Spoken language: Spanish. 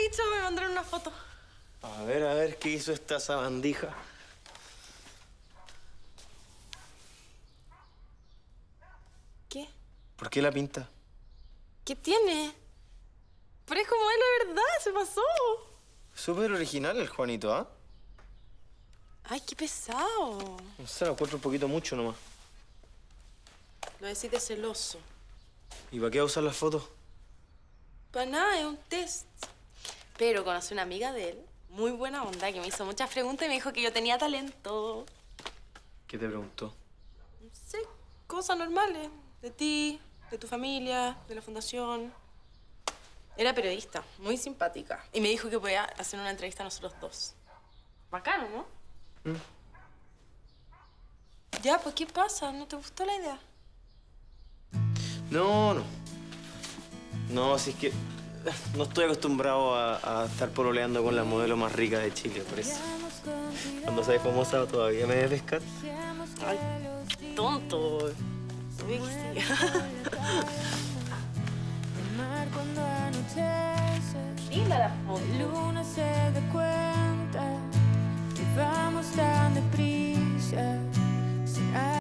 dicho, me mandaron una foto. A ver, ¿qué hizo esta sabandija? ¿Qué? ¿Por qué la pinta? ¿Qué tiene? Pero es como él, la verdad, se pasó. Súper original el Juanito, ¿ah? Ay, qué pesado. No sé, lo encuentro un poquito mucho nomás. Lo decís de celoso. ¿Y para qué va a usar las fotos? Para nada, es un test. Pero conocí una amiga de él, muy buena onda, que me hizo muchas preguntas y me dijo que yo tenía talento. ¿Qué te preguntó? No sé, cosas normales. De ti, de tu familia, de la fundación. Era periodista, muy simpática. Y me dijo que podía hacer una entrevista a nosotros dos. Bacano, ¿no? Ya, pues, ¿qué pasa? ¿No te gustó la idea? No. No, si es que no estoy acostumbrado a estar pololeando con la modelo más rica de Chile, por eso. Cuando seas famosa todavía me debes pescar. Ay, tonto. Obvio que sí. Linda la foto. Luna se da cuenta que vamos tan deprisa.